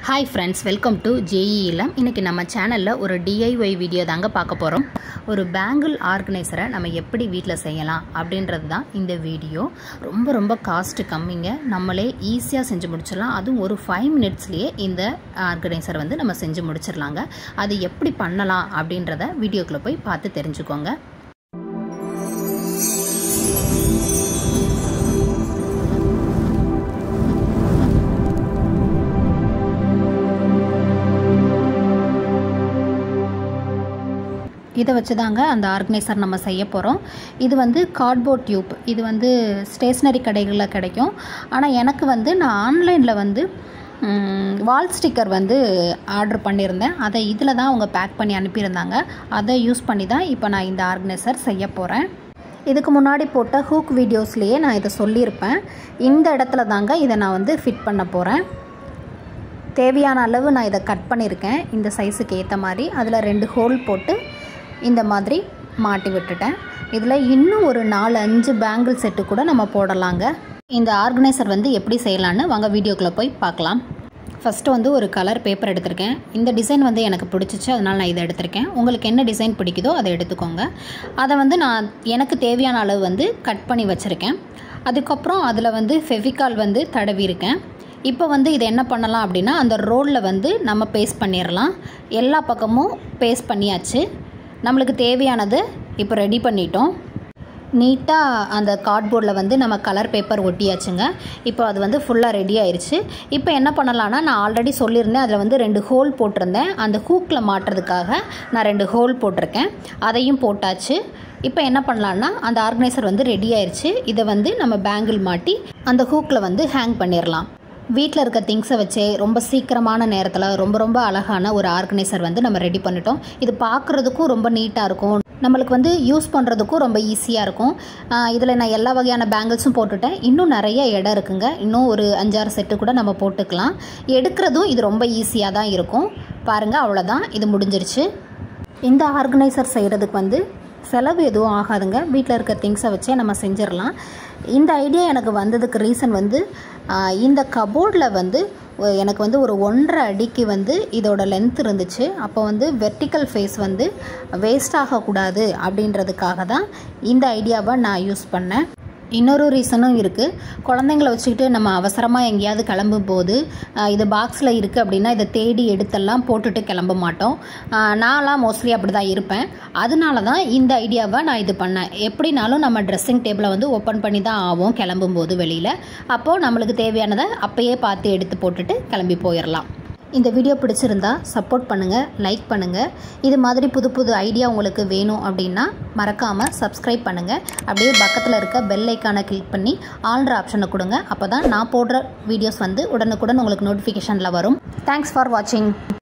Hi friends, welcome to ILLAM. இன்னைக்கு நம்ம சேனல்ல ஒரு DIY வீடியோ தாங்க பார்க்க போறோம். ஒரு பேங்கிள் ஆர்கனைசரை நம்ம எப்படி வீட்ல செய்யலாம் அப்படின்றது தான் இந்த வீடியோ. ரொம்ப காஸ்ட் கம்மிங்க. நம்மளே ஈஸியா செஞ்சு முடிச்சிடலாம். அதுவும் ஒரு 5 மினிட்ஸ்லயே இந்த ஆர்கனைசர் வந்து நம்ம செஞ்சு முடிச்சிடலாங்க. அது எப்படி பண்ணலாம் அப்படின்றத வீடியோக்குள்ள போய் பார்த்து தெரிஞ்சுக்கோங்க. இதை வச்சு தாங்க அந்த ஆர்கனைசர் நம்ம செய்ய போகிறோம். இது வந்து கார்ட்போர்ட் டியூப். இது வந்து ஸ்டேஷ்னரி கடைகளில் கிடைக்கும். ஆனால் எனக்கு வந்து நான் ஆன்லைனில் வந்து வால் ஸ்டிக்கர் வந்து ஆர்டர் பண்ணியிருந்தேன். அதை இதில் தான் அவங்க பேக் பண்ணி அனுப்பியிருந்தாங்க. அதை யூஸ் பண்ணி தான் இப்போ நான் இந்த ஆர்கனைசர் செய்ய போகிறேன். இதுக்கு முன்னாடி போட்ட ஹூக் வீடியோஸ்லேயே நான் இதை சொல்லியிருப்பேன். இந்த இடத்துல தாங்க இதை நான் வந்து ஃபிட் பண்ண போகிறேன். தேவையான அளவு நான் இதை கட் பண்ணியிருக்கேன். இந்த சைஸுக்கு ஏற்ற மாதிரி அதில் 2 ஹோல் போட்டு இந்த மாதிரி மாட்டி விட்டுட்டேன். இதில் இன்னும் ஒரு 4-5 பேங்கிள் செட்டு கூட நம்ம போடலாங்க. இந்த ஆர்கனைசர் வந்து எப்படி செய்யலான்னு வாங்க வீடியோக்குள்ளே போய் பார்க்கலாம். ஃபஸ்ட்டு வந்து ஒரு கலர் பேப்பர் எடுத்திருக்கேன். இந்த டிசைன் வந்து எனக்கு பிடிச்சிச்சு, அதனால் நான் இதை எடுத்திருக்கேன். உங்களுக்கு என்ன டிசைன் பிடிக்குதோ அதை எடுத்துக்கோங்க. அதை வந்து நான் எனக்கு தேவையான அளவு வந்து கட் பண்ணி வச்சுருக்கேன். அதுக்கப்புறம் அதில் வந்து ஃபெவிகால் வந்து தடவிருக்கேன். இப்போ வந்து இதை என்ன பண்ணலாம் அப்படின்னா, அந்த ரோலில் வந்து நம்ம பேஸ்ட் பண்ணிடலாம். எல்லா பக்கமும் பேஸ்ட் பண்ணியாச்சு. நம்மளுக்கு தேவையானது இப்போ ரெடி பண்ணிட்டோம். நீட்டாக அந்த கார்ட்போர்டில் வந்து நம்ம கலர் பேப்பர் ஒட்டியாச்சுங்க. இப்போ அது வந்து ஃபுல்லாக ரெடி ஆயிடுச்சு. இப்போ என்ன பண்ணலான்னா, நான் ஆல்ரெடி சொல்லியிருந்தேன் அதில் வந்து 2 ஹோல் போட்டிருந்தேன். அந்த ஹூக்கில் மாட்டுறதுக்காக நான் 2 ஹோல் போட்டிருக்கேன். அதையும் போட்டாச்சு. இப்போ என்ன பண்ணலான்னா, அந்த ஆர்கனைசர் வந்து ரெடி ஆயிடுச்சு. இதை வந்து நம்ம பேங்கிள் மாட்டி அந்த ஹூக்கில் வந்து ஹேங் பண்ணிடலாம். வீட்டில் இருக்க திங்ஸை வச்சே ரொம்ப சீக்கிரமான நேரத்தில் ரொம்ப அழகான ஒரு ஆர்கனைசர் வந்து நம்ம ரெடி பண்ணிட்டோம். இது பார்க்குறதுக்கும் ரொம்ப நீட்டாக இருக்கும். நம்மளுக்கு வந்து யூஸ் பண்ணுறதுக்கும் ரொம்ப ஈஸியாக இருக்கும். இதில் நான் எல்லா வகையான பேங்கிள்ஸும் போட்டுட்டேன். இன்னும் நிறைய இடம் இருக்குங்க. இன்னும் ஒரு 5-6 செட்டு கூட நம்ம போட்டுக்கலாம். எடுக்கிறதும் இது ரொம்ப ஈஸியாக தான் இருக்கும். பாருங்கள், அவ்வளோதான், இது முடிஞ்சிருச்சு. இந்த ஆர்கனைசர் செய்கிறதுக்கு வந்து செலவு எதுவும் ஆகாதுங்க. வீட்டில் இருக்க திங்ஸை வச்சே நம்ம செஞ்சிடலாம். இந்த ஐடியா எனக்கு வந்ததுக்கு ரீசன் வந்து, இந்த கபோர்டில் வந்து எனக்கு வந்து ஒரு 1.5 அடிக்கு வந்து இதோட லென்த் இருந்துச்சு. அப்போ வந்து வெர்டிக்கல் ஃபேஸ் வந்து வேஸ்ட் ஆகக்கூடாது அப்படின்றதுக்காக தான் இந்த ஐடியாவை நான் யூஸ் பண்ணேன். இன்னொரு ரீசனும் இருக்குது. குழந்தைங்கள வச்சுக்கிட்டு நம்ம அவசரமாக எங்கேயாவது கிளம்பும் போது இது பாக்ஸில் இருக்குது அப்படின்னா இதை தேடி எடுத்தெல்லாம் போட்டுட்டு கிளம்ப மாட்டோம். நான்லாம் மோஸ்ட்லி அப்படி தான் இருப்பேன். அதனால தான் இந்த ஐடியாவை நான் இது பண்ணேன். எப்படினாலும் நம்ம ட்ரெஸ்ஸிங் டேபிளை வந்து ஓப்பன் பண்ணி தான் ஆகும் கிளம்பும்போது வெளியில். அப்போது நம்மளுக்கு தேவையானதை அப்போயே பார்த்து எடுத்து போட்டுட்டு கிளம்பி போயிடலாம். இந்த வீடியோ பிடிச்சிருந்தா சப்போர்ட் பண்ணுங்கள், லைக் பண்ணுங்கள். இது மாதிரி புது ஐடியா உங்களுக்கு வேணும் அப்படின்னா மறக்காமல் சப்ஸ்கிரைப் பண்ணுங்கள். அப்படியே பக்கத்தில் இருக்க பெல் ஐக்கானை கிளிக் பண்ணி ஆல்ன்ற ஆப்ஷனை கொடுங்க. அப்போ தான் நான் போடுற வீடியோஸ் வந்து உடனுக்குடன் உங்களுக்கு நோட்டிஃபிகேஷனில் வரும். தேங்க்ஸ் ஃபார் வாட்சிங்.